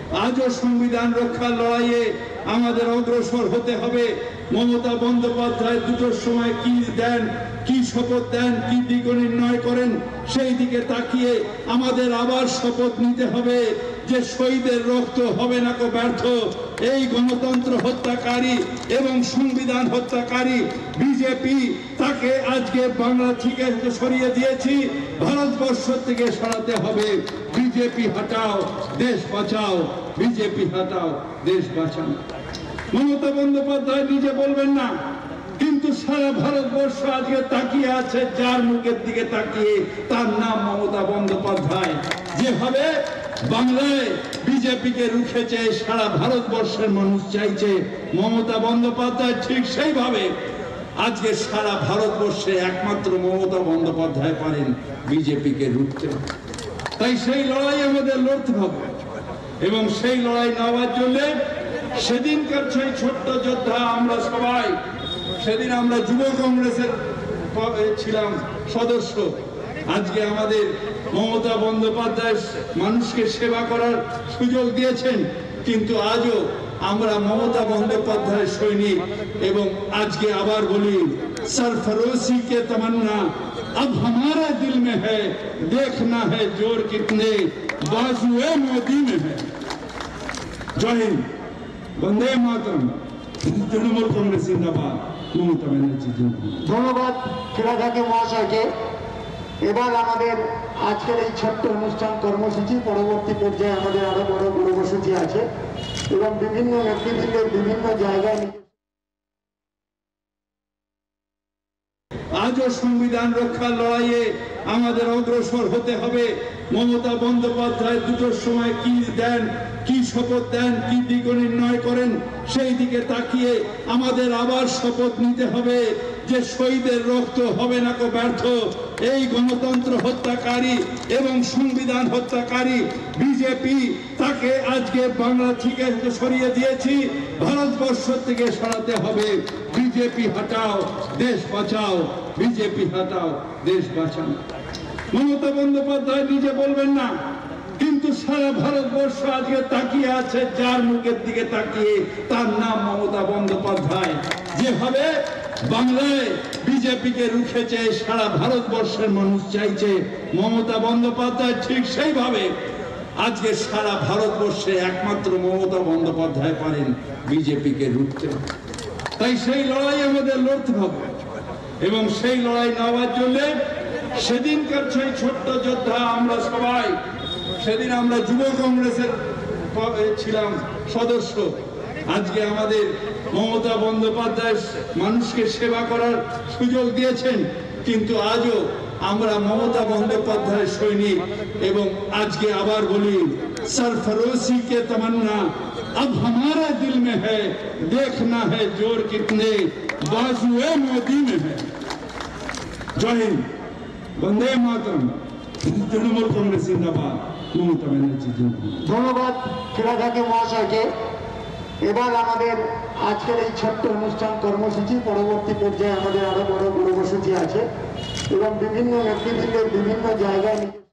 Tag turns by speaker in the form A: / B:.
A: আজও সংবিধান রক্ষার লড়াইয়ে আমাদের অগ্রসর হতে হবে। মমতা বন্দ্যোপাধ্যায় দুটোর সময় কি দেন, কি শপথ দেন, কি দিক নির্ণয় করেন, সেই দিকে তাকিয়ে আমাদের আবার শপথ নিতে হবে যে শহীদের রক্ত হবে না কো ব্যর্থ। এই গণতন্ত্র হত্যাকারী এবং সংবিধান হত্যাকারী বিজেপি, তাকে আজকে বাংলা থেকে সরিয়ে দিয়েছি, ভারতবর্ষ থেকে সরাতে হবে। বিজেপি হটাও, দেশ বাঁচাও। বিজেপি হটাও, দেশ বাঁচাও। মমতা বন্দ্যোপাধ্যায় নিজে বলবেন না, কিন্তু সারা ভারতবর্ষ আজকে তাকিয়ে আছে যার মুখের দিকে তাকিয়ে, তার নাম মমতা বন্দ্যোপাধ্যায়। যেভাবে বাংলায় বিজেপিকে রুখেছে সারা ভারতবর্ষের মানুষ চাইছে মমতা বন্দ্যোপাধ্যায় ঠিক সেইভাবে আজকে সারা ভারতবর্ষে একমাত্র মমতা বন্দ্যোপাধ্যায় পারেন বিজেপিকে রুখতে। তাই সেই লড়াই আমাদের লড়তে হবে এবং সেই লড়াই নেওয়ার জন্য সেদিনকার সেই ছোট্ট যোদ্ধা আমরা সবাই, সেদিন আমরা যুব কংগ্রেসের ছিলাম সদস্য। আজকে আমাদের মমতা বন্দ্যোপাধ্যায় মানুষকে সেবা করার সুযোগ দিয়েছেন, কিন্তু আজও আমরা মমতা বন্দ্যোপাধ্যায়ের সৈনিক। এবং আজকে আবার বলি, सरफरोशी के तमन्ना अब हमारे दिल में है, देखना है जोर कितने बाजुए मोदी में है। जय हिंद, वंदे मातरम। तृणमूल कांग्रेस जिंदाबाद, ममता बनर्जी जिंदाबाद।
B: ধন্যবাদ ক্রীড়াঘাটী মহাশয়কে। এবার আমাদের আজকের এই ছোট্ট অনুষ্ঠান কর্মসূচি পরবর্তী পর্যায়ে আমাদের আরো বড় কর্মসূচি আছে এবং বিভিন্ন নেতৃবৃন্দের বিভিন্ন জায়গায়
A: আজও সংবিধান রক্ষার লড়াইয়ে আমাদের অগ্রসর হতে হবে। মমতা বন্দ্যোপাধ্যায় দুটোর সময় কি দেন, কি শপথ দেন, কি দিক নির্ণয় করেন, সেই দিকে তাকিয়ে আমাদের আবার শপথ নিতে হবে যে শহীদের রক্ত হবে না কো ব্যর্থ। এই গণতন্ত্র হত্যাকারী এবং সংবিধান হত্যাকারী বিজেপি, তাকে আজকে বাংলা থেকে সরিয়ে দিয়েছি, ভারতবর্ষ থেকে সরাতে হবে। বিজেপি হটাও, দেশ বাঁচাও। বিজেপি হটাও, দেশ বাঁচাও। মমতা বন্দ্যোপাধ্যায় নিজে বলবেন না, কিন্তু সারা ভারতবর্ষ আজকে তাকিয়ে আছে যার মুখের দিকে তাকিয়ে, তার নাম মমতা বন্দ্যোপাধ্যায়। যেভাবে বাংলায় বিজেপিকে রুখেছে সারা ভারতবর্ষের মানুষ চাইছে মমতা বন্দ্যোপাধ্যায় ঠিক সেইভাবে আজকে সারা ভারতবর্ষে একমাত্র মমতা বন্দ্যোপাধ্যায় পারেন বিজেপিকে রুখতে। তাই সেই লড়াই আমাদের লড়তে হবে এবং সেই লড়াই নেওয়ার জন্য সেদিনকার সেই ছোট্ট যোদ্ধা আমরা সবাই, সেদিন আমরা যুব কংগ্রেসের ছিলাম সদস্য। আজকে আমাদের মমতা বন্দ্যোপাধ্যায় মানুষকে সেবা করার সুযোগ দিয়েছেন, কিন্তু আজও আমরা মমতা বন্দ্যোপাধ্যায়ের সৈনিক। এবং আজকে আবার বলি, सरफरोशी के तमन्ना अब हमारे दिल में है, देखना है जोर कितने बाजुए मोदी में है। जय हिंद, वंदे मातरम। तृणमूल कांग्रेस जिंदाबाद, ममता बनर्जी जिंदाबाद।
B: ধন্যবাদ ক্রীড়াঘাটী মহাশয়কে। এবার আমাদের আজকের এই ছোট্ট অনুষ্ঠান কর্মসূচি পরবর্তী পর্যায়ে আমাদের আরো বড় কর্মসূচি আছে এবং বিভিন্ন নেতৃবৃন্দের বিভিন্ন জায়গায়